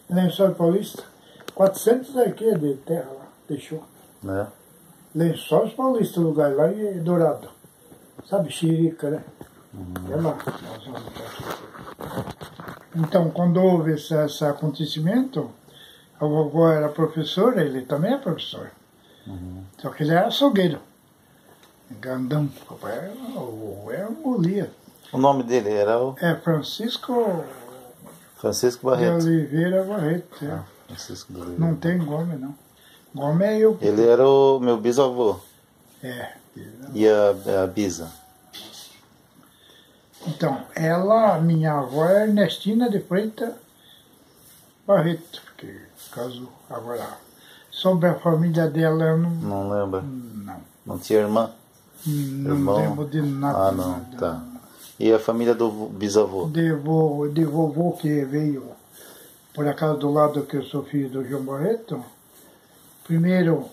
Lençóis Paulista, 400 arqueiros de terra lá, deixou. É. Lençóis Paulista, lugar lá é Dourado. Sabe, Xirica, né? É lá. Então, quando houve esse acontecimento, a vovó era professora, ele também é professor. Só que ele era açougueiro. Grandão. Papai era um Golias. O nome dele era o É Francisco Francisco de Barreto. Oliveira Barreto. É. Francisco de Oliveira. Não tem Gomes, não. Gomes é eu. Ele era o meu bisavô. É. E a bisa. Então, ela, minha avó é Ernestina de Freitas Barreto, que casou agora. Sobre a família dela, eu não. Não lembra? Não. Não tinha irmã? Não Irmão? lembro de nada. Ah, não. Nada. Tá. E a família do bisavô? De vovô que veio, por acaso, do lado que eu sou filho do João Barreto. Primeiro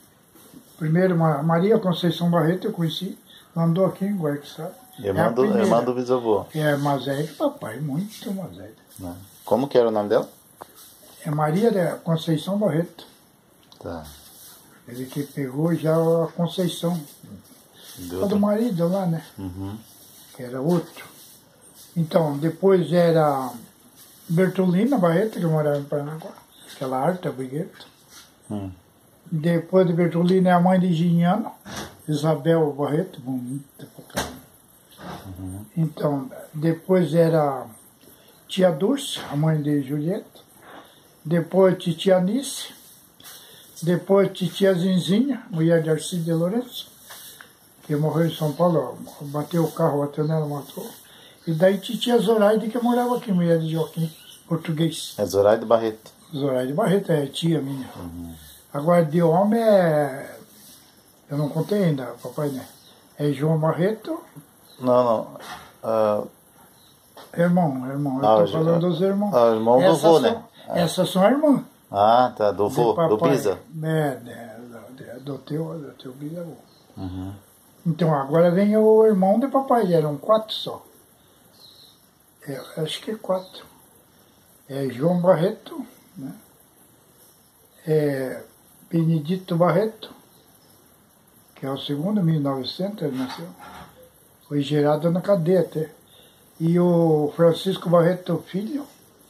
Maria Conceição Barreto eu conheci, andou aqui em Guarque-Sabe. Irmã do bisavô. É mais velha que papai, muito mais velha. Né? Como que era o nome dela? É Maria da Conceição Barreto. Tá. Ele que pegou já a Conceição. A do marido lá, né? Uhum. Que era outro. Então, depois era Bertolina Barreto, que morava em Paranaguá. Aquela arte, a Brigueto. Depois de Bertolina é a mãe de Giniano, Isabel Barreto, bonita pra caramba. Então, depois era tia Dulce, a mãe de Julieta. Depois titia Anice. Depois titia Zinzinha, mulher de Arcide de Lourenço, que morreu em São Paulo, bateu o carro, bateu nela, matou. E daí titia Zoraide, que morava aqui, mulher de Joaquim, português. É Zoraide Barreto. Zoraide Barreto é tia minha. Agora, de homem eu não contei ainda, papai, né? É João Barreto. Não. Irmão. Eu tô falando dos irmãos. Irmão do vô, né? Essas são irmãs. Ah, tá. Do vô, do bisa. Do teu bisavô. Então, agora vem o irmão de papai, eram 4 só. Acho que 4. É João Barreto, né? É Benedito Barreto, que é o segundo, 1900, ele nasceu. Foi gerado na cadeia até. E o Francisco Barreto Filho.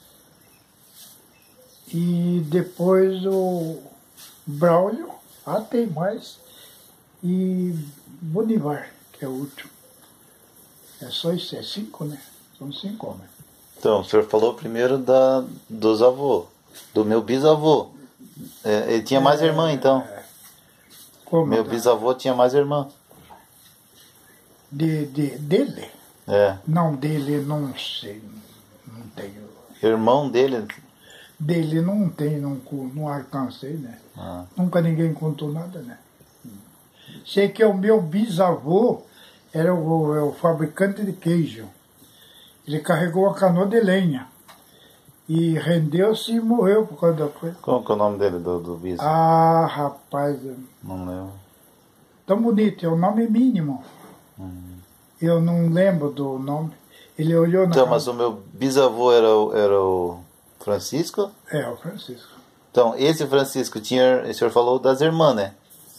E depois o Braulio. Tem mais. E Bonivar, que é o último. É só isso, é 5, né? São 5 homens. Então, o senhor falou primeiro dos avôs, do meu bisavô. Ele tinha mais irmã, então. Como meu bisavô tinha mais irmã. Dele? É. Não, dele não sei. Não tenho. Irmão dele? Dele não tem, não alcancei, né? Nunca ninguém contou nada, né? Sei que o meu bisavô era o fabricante de queijo. Ele carregou a canoa de lenha. E rendeu-se e morreu por causa da coisa. Qual que é o nome dele, do bisavô? Rapaz. Não lembro. Tão bonito, é o nome mínimo. Eu não lembro do nome. Ele olhou na. Então, mas o meu bisavô era o Francisco? É, o Francisco. Então, esse Francisco tinha. O senhor falou das irmãs, né?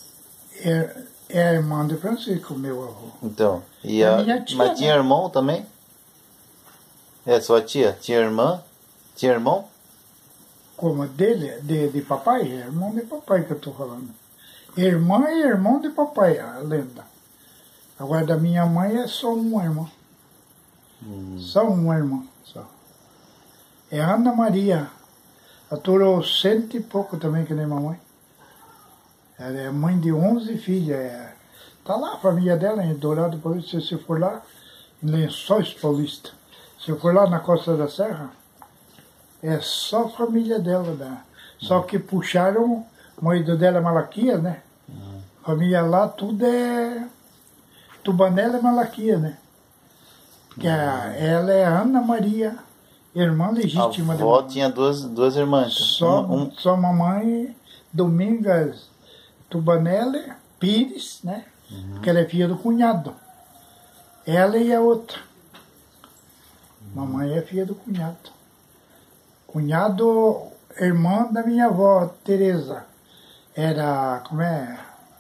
É a irmã de Francisco, meu avô. Então, minha tia, mas tinha irmão também? Sua tia? Tinha irmã? Tinha irmão? Como? Dele? De papai? É irmão de papai que eu estou falando. Irmã e irmão de papai, a lenda. Agora, da minha mãe é só uma irmã. Só uma irmã. Só. É Ana Maria. Aturou 100 e pouco também, que nem mamãe. Ela é mãe de 11 filhas. Tá lá a família dela, em Dourado Paulista. Se você for lá, em Lençóis Paulista. Se eu for lá na Costa da Serra, é só a família dela. Né? Só que puxaram, o marido dela é Malaquias, né? Família lá, tudo é Tubanela e Malaquias, né? Que ela é Ana Maria, irmã legítima. A avó tinha duas irmãs. Só mamãe Domingas Tubanella Pires, né? Porque ela é filha do cunhado. Ela e a outra. Mamãe é filha do cunhado. Cunhado, irmã da minha avó, Teresa. Era, como é?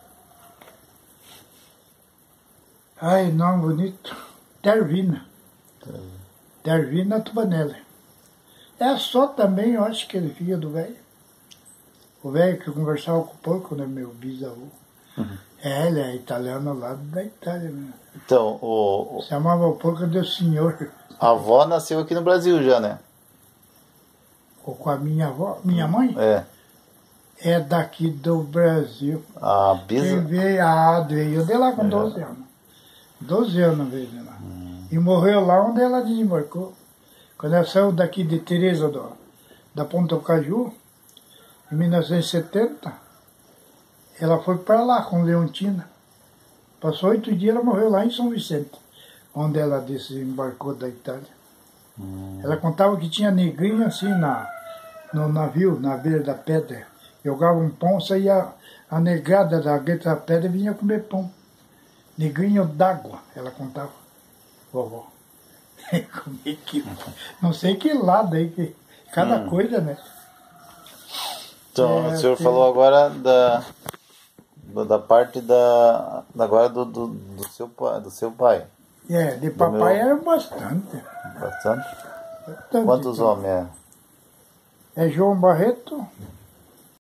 Ai, nome bonito. Dervina. Dervina Tubanelli. É só também, eu acho que ele filho do velho. O velho que eu conversava com o porco, né, meu bisavô. É, ele é italiano lá da Itália mesmo. Então, Chamava o porco de senhor. a avó nasceu aqui no Brasil já, né? Ou com a minha avó, minha mãe, É. é daqui do Brasil. A Quem bisa. veio de lá com 12 anos. 12 anos veio de lá. E morreu lá onde ela desembarcou. Quando ela saiu daqui de Teresa, da Ponta Caju, em 1970, ela foi para lá com Leontina. Passou 8 dias, ela morreu lá em São Vicente, onde ela desembarcou da Itália. Ela contava que tinha negrinho assim no navio, na beira da pedra. Jogava um pão, saía a negada da gueta da pedra e vinha comer pão. Negrinho d'água, ela contava, vovó. Como é que, não sei que lado aí, que cada coisa, né? Então, o senhor falou agora da parte agora do seu pai. É, de papai era bastante. Bastante? Bastante. Quantos homens é? É João Barreto,